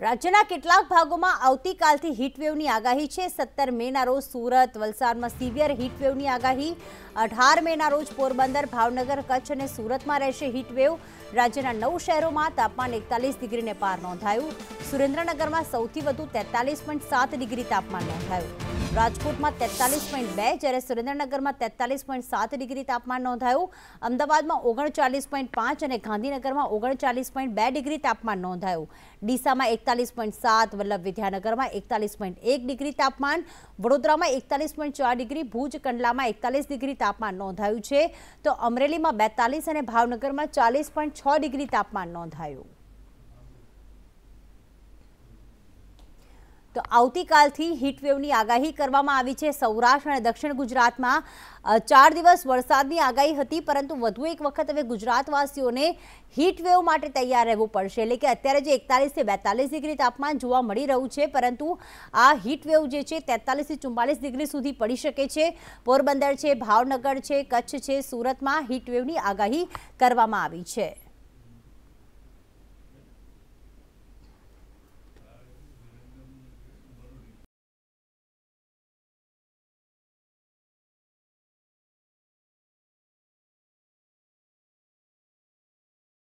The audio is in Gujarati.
રાજ્યના કેટલાક ભાગોમાં આવતીકાલથી હીટવેવની આગાહી છે। 17 મેના રોજ સુરત, વલસાડમાં સિવિયર હીટવેવની આગાહી। 18 મેના રોજ પોરબંદર, ભાવનગર, કચ્છ અને સુરતમાં રહેશે હીટવેવ। રાજ્યના 9 શહેરોમાં તાપમાન 41 ડિગ્રીને પાર નોંધાયું। સુરેન્દ્રનગરમાં સૌથી વધુ 43.7 ડિગ્રી તાપમાન નોંધાયું। રાજકોટમાં 43.2 જ્યારે સુરેન્દ્રનગરમાં 43.7 ડિગ્રી તાપમાન નોંધાયું। અમદાવાદમાં 39.5 અને ગાંધીનગરમાં 39.2 ડિગ્રી તાપમાન નોંધાયું। ડીસામાં 41.7, વલ્લભ વિદ્યાનગરમાં 41.1 ડિગ્રી તાપમાન, વડોદરામાં 41.4 ડિગ્રી, ભુજ કંડલામાં 41 ડિગ્રી તાપમાન નોંધાયું છે, તો અમરેલીમાં 42 અને ભાવનગરમાં 40.6 ડિગ્રી તાપમાન નોંધાયું। તો આવતીકાલથી હીટવેવની આગાહી કરવામાં આવી છે। સૌરાષ્ટ્ર અને દક્ષિણ ગુજરાતમાં 4 દિવસ વરસાદની આગાહી હતી, પરંતુ વધુ એક વખત હવે ગુજરાતવાસીઓને હીટવેવ માટે તૈયાર રહેવું પડશે। એટલે કે અત્યારે જે 41 થી 42 ડિગ્રી તાપમાન જોવા મળી રહ્યું છે, પરંતુ આ હીટવેવ જે છે 43 થી 44 ડિગ્રી સુધી પડી શકે છે। પોરબંદર છે, ભાવનગર છે, કચ્છ છે, સુરતમાં હીટવેવની આગાહી કરવામાં આવી છે।